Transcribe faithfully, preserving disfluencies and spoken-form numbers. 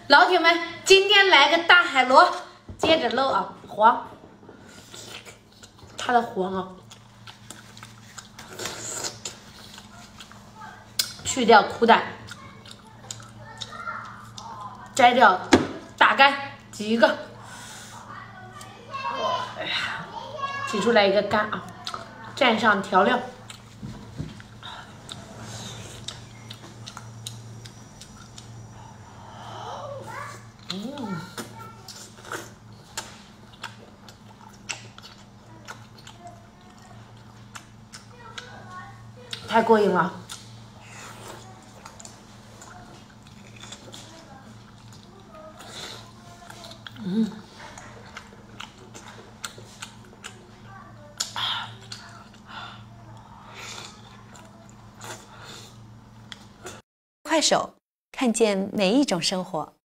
老铁们，今天来个大海螺，接着漏啊，黄，它的黄啊，去掉苦胆，摘掉大肝，挤一个，哎呀，挤出来一个肝啊，蘸上调料。 嗯，太过瘾了。嗯， 快手，看见每一种生活。